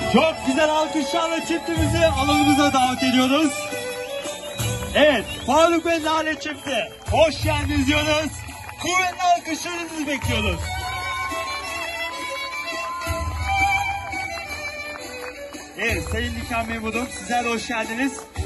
Çok güzel alkışlarla çiftimizi alanımıza davet ediyoruz. Evet, Faruk ve Lale Çifti, hoş geldiniz diyoruz. Kuvvetli alkışlarınızı bekliyoruz. Evet, sayın nikah memurum, sizler de hoş geldiniz.